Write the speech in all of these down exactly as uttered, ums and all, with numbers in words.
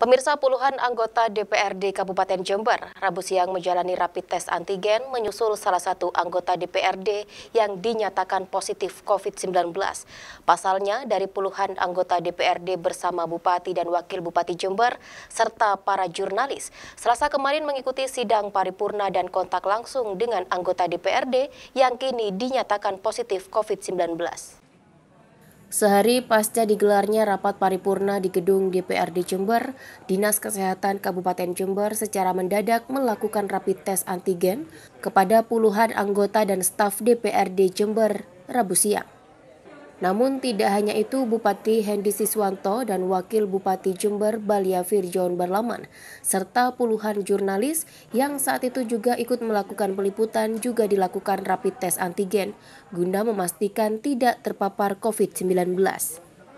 Pemirsa, puluhan anggota D P R D Kabupaten Jember Rabu siang menjalani rapid test antigen menyusul salah satu anggota D P R D yang dinyatakan positif COVID sembilan belas. Pasalnya, dari puluhan anggota D P R D bersama Bupati dan Wakil Bupati Jember serta para jurnalis, Selasa kemarin mengikuti sidang paripurna dan kontak langsung dengan anggota D P R D yang kini dinyatakan positif COVID sembilan belas. Sehari pasca digelarnya rapat paripurna di gedung D P R D Jember, Dinas Kesehatan Kabupaten Jember secara mendadak melakukan rapid test antigen kepada puluhan anggota dan staf D P R D Jember Rabu siang. Namun tidak hanya itu, Bupati Hendy Siswanto dan Wakil Bupati Jember Balia Firjaun Barlaman, serta puluhan jurnalis yang saat itu juga ikut melakukan peliputan juga dilakukan rapid test antigen guna memastikan tidak terpapar COVID sembilan belas.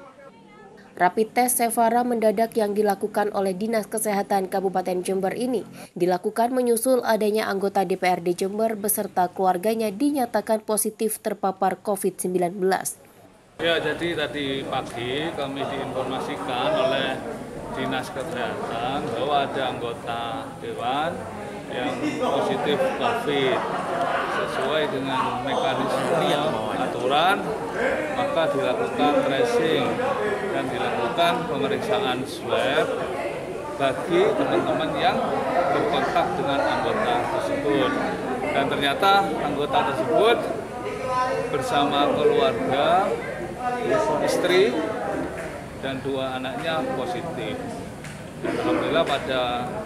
Rapid test Sevara mendadak yang dilakukan oleh Dinas Kesehatan Kabupaten Jember ini dilakukan menyusul adanya anggota D P R D Jember beserta keluarganya dinyatakan positif terpapar COVID sembilan belas. Ya, jadi tadi pagi kami diinformasikan oleh Dinas Kesehatan bahwa ada anggota Dewan yang positif COVID. Sesuai dengan mekanisme aturan, maka dilakukan tracing dan dilakukan pemeriksaan swab bagi teman-teman yang berkontak dengan anggota tersebut. Dan ternyata anggota tersebut bersama keluarga, istri dan dua anaknya positif. Dan alhamdulillah pada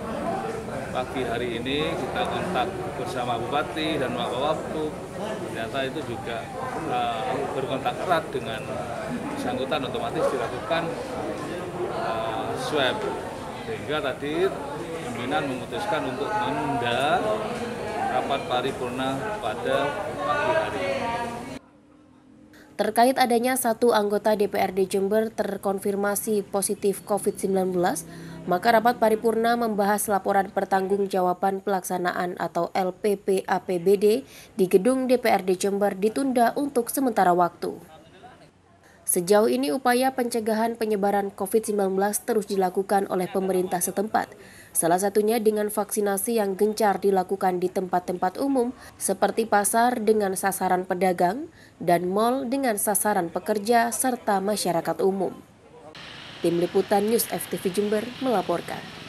pagi hari ini kita kontak bersama Bupati dan Wakil, ternyata itu juga uh, berkontak erat dengan bersangkutan, otomatis dilakukan uh, swab. Sehingga tadi pimpinan memutuskan untuk menunda rapat paripurna pada pagi hari ini. Terkait adanya satu anggota D P R D Jember terkonfirmasi positif COVID sembilan belas, maka rapat paripurna membahas laporan pertanggungjawaban pelaksanaan atau L P P A P B D di gedung D P R D Jember ditunda untuk sementara waktu. Sejauh ini upaya pencegahan penyebaran COVID sembilan belas terus dilakukan oleh pemerintah setempat. Salah satunya dengan vaksinasi yang gencar dilakukan di tempat-tempat umum seperti pasar dengan sasaran pedagang dan mal dengan sasaran pekerja serta masyarakat umum. Tim Liputan News F T V Jember melaporkan.